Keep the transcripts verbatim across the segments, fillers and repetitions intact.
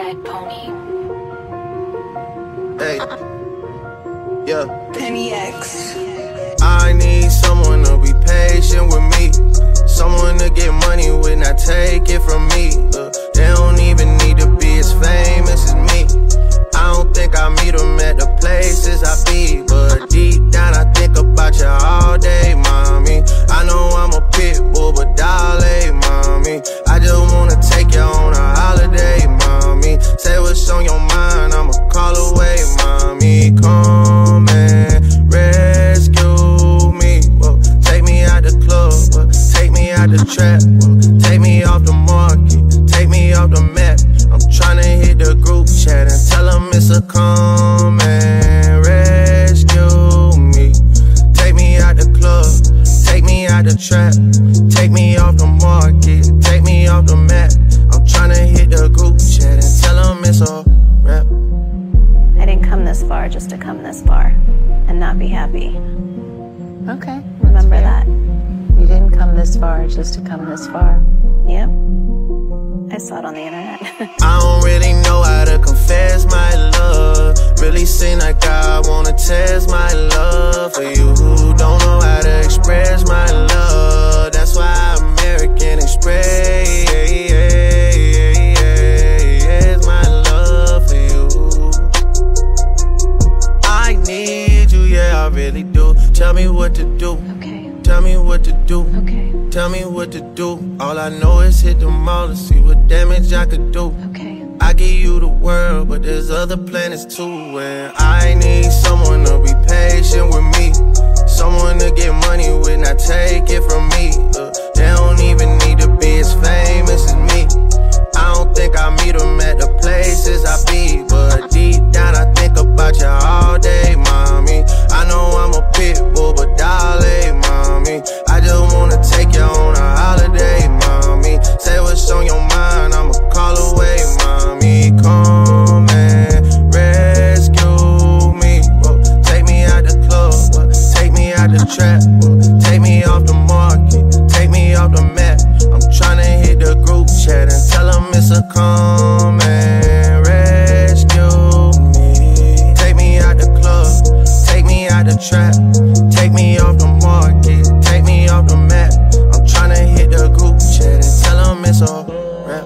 Red Pony. Hey, yeah. Penny X. I need someone to be patient with me, someone to get money with, not take it from me. Uh, they don't even need to be as famous as me. I don't think I meet them at the places I be, but deep down I think about you all day, mommy. I know I'm a pit bull, but darling, mommy, I just wanna take you on a holiday, mommy. Say what's on your mind, I'ma call away, mommy. Come and rescue me, whoa. Take me out the club, whoa. Take me out the trap, whoa. Take me off the market, take me off the map. I'm tryna hit the group chat and tell them it's a come and rescue me. Take me out the club, take me out the trap, take me off the market, take me off the map. I'm tryna hit the group chat and tell them it's a rap. I didn't come this far just to come this far and not be happy. Okay. Remember that. You didn't come this far just to come this far. Yep. I saw it on the internet. I don't really know how to confess my love. Really seem like I wanna test my love for you who don't know how to express my love. That's why American Express my love for you. I need you, yeah, I really do. Tell me what to do. Okay. Tell me what to do. Okay. Tell me what to do. All I know is hit the mall and see what damage I could do. Okay. I give you the world, but there's other planets too. And I need someone to be patient with me, someone to get money with, not take it from me. Uh, they don't even need to be as famous as me. I don't think I meet them at the places I be, but deep down I think about you all day, mommy. I know I'm a pit bull, but darling, mommy, I just wanna take you on a holiday, mommy. Say what's on your mind, I'ma call away, mommy. Come and rescue me, whoa. Take me out the club, whoa. Take me out the trap, whoa. Take me off the market, take me off the map. I'm tryna hit the group chat and tell them it's a come and rescue me. Take me out the club, take me out the trap, take me off the market, take me off the map. I'm tryna hit the group chat and tell them it's a rap.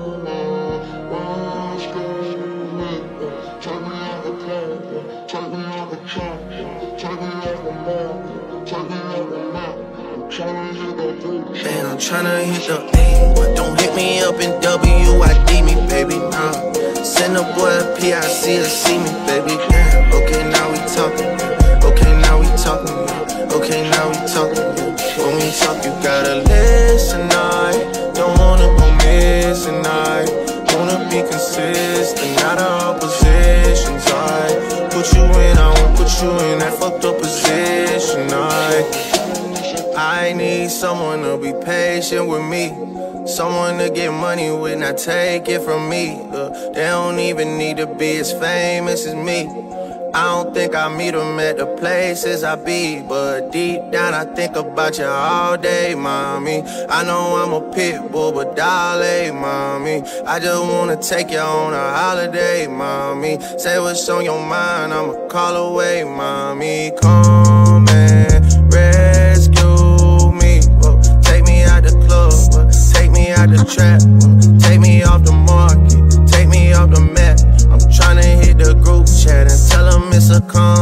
And I'm tryna hit the A, but don't hit me up in W I D me, baby, nah. Send a boy a P I C to see me, baby, damn. Okay, now we talking, okay, now we talking, okay, now we talking. When we talk, you gotta listen, I don't wanna go missing, I wanna be consistent, not all positions. I put you in, I won't put you in that fucked up position. I I need someone to be patient with me, someone to get money with, not take it from me. Uh, they don't even need to be as famous as me. I don't think I meet them at the places I be, but deep down I think about you all day, mommy. I know I'm a pit bull, but darling, mommy, I just wanna take you on a holiday, mommy. Say what's on your mind, I'ma call away, mommy. Come and rescue me, whoa. Take me out the club, whoa. Take me out the trap, whoa. Take me off the market, take me off the map. I'm tryna hit the group chat and tell them it's a come